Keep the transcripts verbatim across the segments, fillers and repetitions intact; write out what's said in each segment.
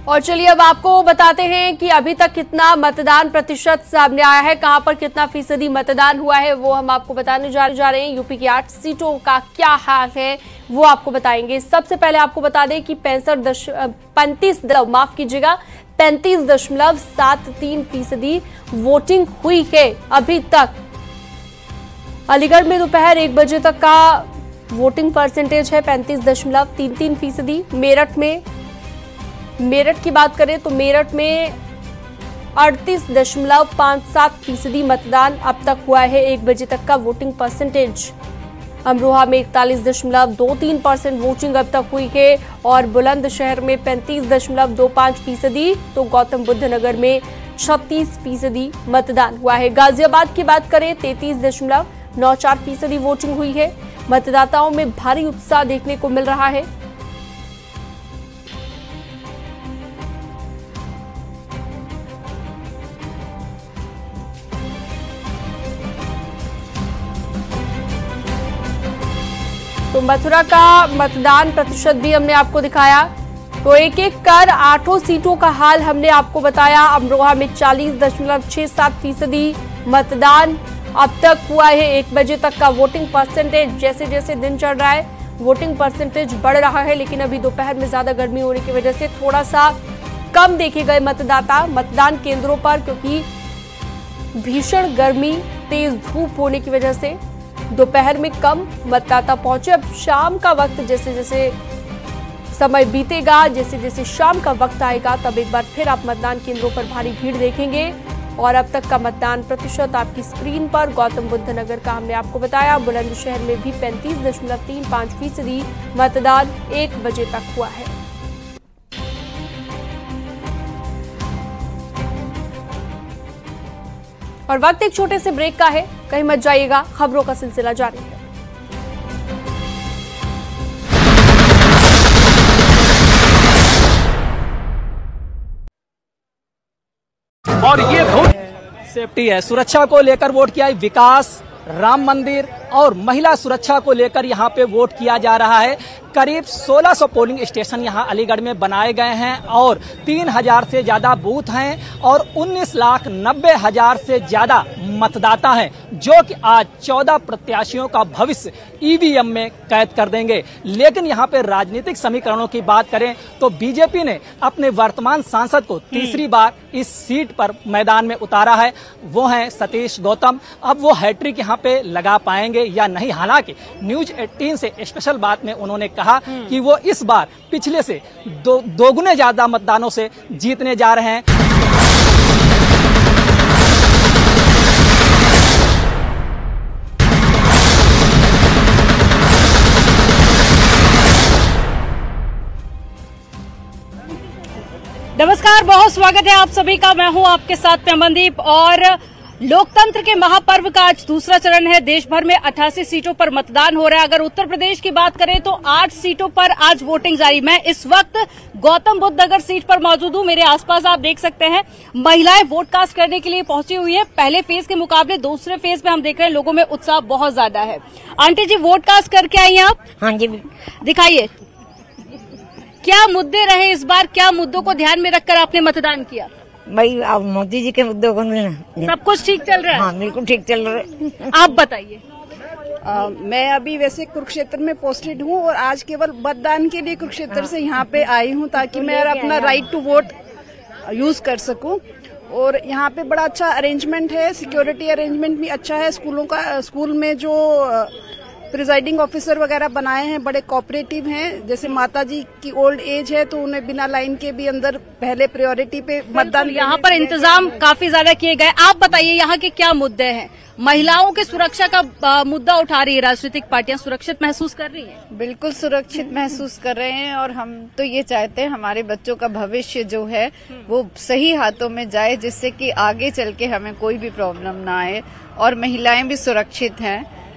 और चलिए अब आपको बताते हैं कि अभी तक कितना मतदान प्रतिशत सामने आया है, कहां पर कितना फीसदी मतदान हुआ है, वो हम आपको बताने जा, जा रहे हैं। यूपी की आठ सीटों का क्या हाल है वो आपको बताएंगे। सबसे पहले आपको बता दें कि पैंसठ दश पैंतीस माफ कीजिएगा पैंतीस दशमलव सात तीन फीसदी वोटिंग हुई है अभी तक। अलीगढ़ में दोपहर एक बजे तक का वोटिंग परसेंटेज है पैंतीस दशमलव तीन तीन फीसदी। मेरठ में मेरठ की बात करें तो मेरठ में अड़तीस दशमलव पांच सात फीसदी मतदान अब तक हुआ है एक बजे तक का वोटिंग परसेंटेज। अमरोहा में इकतालीस दशमलव दो तीन परसेंट वोटिंग अब तक हुई है और बुलंदशहर में पैंतीस दशमलव दो पांच फीसदी तो गौतम बुद्ध नगर में छत्तीस फीसदी मतदान हुआ है। गाजियाबाद की बात करें तैंतीस दशमलव नौ चार फीसदी वोटिंग हुई है। मतदाताओं में भारी उत्साह देखने को मिल रहा है। तो मथुरा का मतदान प्रतिशत भी हमने आपको दिखाया। तो एक एक कर आठों सीटों का हाल हमने आपको बताया। अमरोहा में चालीस दशमलव छह सात फीसदी मतदान अब तक हुआ है। एक बजे तक का वोटिंग परसेंटेज, जैसे जैसे दिन चढ़ रहा है वोटिंग परसेंटेज बढ़ रहा है, लेकिन अभी दोपहर में ज्यादा गर्मी होने की वजह से थोड़ा सा कम देखे गए मतदाता मतदान केंद्रों पर, क्योंकि भीषण गर्मी तेज धूप होने की वजह से दोपहर में कम मतदाता पहुंचे। अब शाम का वक्त जैसे जैसे समय बीतेगा, जैसे जैसे शाम का वक्त आएगा, तब एक बार फिर आप मतदान केंद्रों पर भारी भीड़ देखेंगे। और अब तक का मतदान प्रतिशत आपकी स्क्रीन पर गौतम बुद्ध नगर का हमने आपको बताया। बुलंदशहर में भी पैंतीस दशमलव तीन पांच फीसदी मतदान एक बजे तक हुआ है। और वक्त एक छोटे से ब्रेक का है, कहीं मत जाइएगा, खबरों का सिलसिला जारी है। और ये वोट सेफ्टी है, सुरक्षा को लेकर वोट किया, विकास, राम मंदिर और महिला सुरक्षा को लेकर यहाँ पे वोट किया जा रहा है। करीब सोलह सौ पोलिंग स्टेशन यहाँ अलीगढ़ में बनाए गए हैं और तीन हजार से ज्यादा बूथ हैं और उन्नीस लाख नब्बे हजार से ज्यादा मतदाता हैं, जो कि आज चौदह प्रत्याशियों का भविष्य ईवीएम में कैद कर देंगे। लेकिन यहाँ पे राजनीतिक समीकरणों की बात करें तो बीजेपी ने अपने वर्तमान सांसद को तीसरी बार इस सीट पर मैदान में उतारा है, वो हैं सतीश गौतम। अब वो हैट्रिक यहाँ पे लगा पाएंगे या नहीं, हालांकि न्यूज अठारह से स्पेशल बात में उन्होंने कहा कि वो इस बार पिछले से दो दोगुने ज्यादा मतदानों से जीतने जा रहे हैं। नमस्कार, बहुत स्वागत है आप सभी का। मैं हूं आपके साथ में अमनदीप। और लोकतंत्र के महापर्व का आज दूसरा चरण है। देश भर में अट्ठासी सीटों पर मतदान हो रहा है। अगर उत्तर प्रदेश की बात करें तो आठ सीटों पर आज वोटिंग जारी। मैं इस वक्त गौतम बुद्ध नगर सीट पर मौजूद हूं। मेरे आसपास आप देख सकते हैं महिलाएं वोट कास्ट करने के लिए पहुंची हुई है। पहले फेज के मुकाबले दूसरे फेज में हम देख रहे हैं लोगों में उत्साह बहुत ज्यादा है। आंटी जी, वोट कास्ट करके आई हैं आप? हाँ जी। दिखाइए, क्या मुद्दे रहे इस बार, क्या मुद्दों को ध्यान में रखकर आपने मतदान किया? भाई अब मोदी जी के मुद्दों को सब कुछ ठीक चल रहा है? हाँ, बिल्कुल ठीक चल रहा है। आप बताइए। मैं अभी वैसे कुरुक्षेत्र में पोस्टेड हूँ और आज केवल मतदान के लिए कुरुक्षेत्र से यहाँ पे आई हूँ ताकि मैं अपना राइट टू वोट यूज कर सकूँ। और यहाँ पे बड़ा अच्छा अरेंजमेंट है, सिक्योरिटी अरेंजमेंट भी अच्छा है। स्कूलों का स्कूल में जो प्रिजाइडिंग ऑफिसर वगैरह बनाए हैं बड़े कोऑपरेटिव हैं। जैसे माता जी की ओल्ड एज है तो उन्हें बिना लाइन के भी अंदर पहले प्रायोरिटी पे मतदान। यहाँ पर इंतजाम काफी ज्यादा किए गए। आप बताइए यहाँ के क्या मुद्दे हैं? महिलाओं की सुरक्षा का मुद्दा उठा रही है राजनीतिक पार्टियां, सुरक्षित महसूस कर रही हैं? बिल्कुल सुरक्षित महसूस कर रहे हैं और हम तो ये चाहते हैं हमारे बच्चों का भविष्य जो है वो सही हाथों में जाए, जिससे कि आगे चल के हमें कोई भी प्रॉब्लम ना आए और महिलाएं भी सुरक्षित हैं।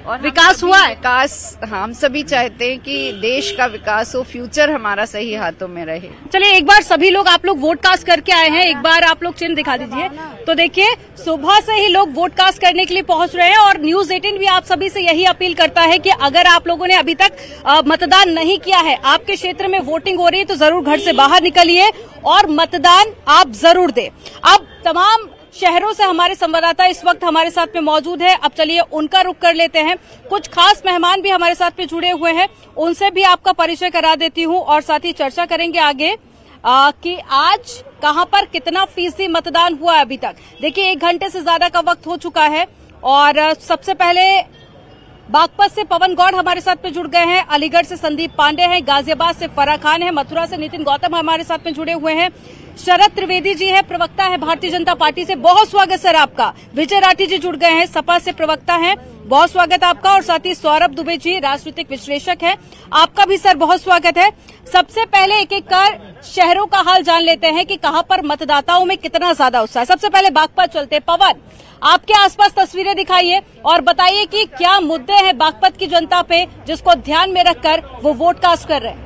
और हम विकास सभी हुआ है? विकास हम सभी चाहते हैं कि देश का विकास हो, फ्यूचर हमारा सही हाथों में रहे। चलिए एक बार सभी लोग, आप लोग वोट कास्ट करके आए हैं, एक बार आप लोग चिन्ह दिखा दीजिए। तो देखिए सुबह से ही लोग वोट कास्ट करने के लिए पहुंच रहे हैं और न्यूज अठारह भी आप सभी से यही अपील करता है कि अगर आप लोगों ने अभी तक आ, मतदान नहीं किया है, आपके क्षेत्र में वोटिंग हो रही है, तो जरूर घर से बाहर निकलिए और मतदान आप जरूर दें। अब तमाम शहरों से हमारे संवाददाता इस वक्त हमारे साथ में मौजूद है। अब चलिए उनका रुख कर लेते हैं। कुछ खास मेहमान भी हमारे साथ में जुड़े हुए हैं, उनसे भी आपका परिचय करा देती हूं और साथ ही चर्चा करेंगे आगे आ, कि आज कहां पर कितना फीसदी मतदान हुआ है अभी तक। देखिए एक घंटे से ज्यादा का वक्त हो चुका है और सबसे पहले बागपत से पवन गौड़ हमारे साथ में जुड़ गए हैं, अलीगढ़ से संदीप पांडे हैं, गाजियाबाद से फराह खान है, मथुरा से नितिन गौतम हमारे साथ में जुड़े हुए हैं, शरद त्रिवेदी जी है, प्रवक्ता है भारतीय जनता पार्टी से, बहुत स्वागत सर आपका। विजय राठी जी जुड़ गए हैं, सपा से प्रवक्ता हैं, बहुत स्वागत आपका। और साथ ही सौरभ दुबे जी राजनीतिक विश्लेषक हैं, आपका भी सर बहुत स्वागत है। सबसे पहले एक एक कर शहरों का हाल जान लेते हैं कि कहां पर मतदाताओं में कितना ज्यादा उत्साह है। सबसे पहले बागपत चलते। पवन, आपके आसपास तस्वीरें दिखाइए और बताइए कि क्या मुद्दे हैं बागपत की जनता पे जिसको ध्यान में रखकर वो वोट कास्ट कर रहे हैं।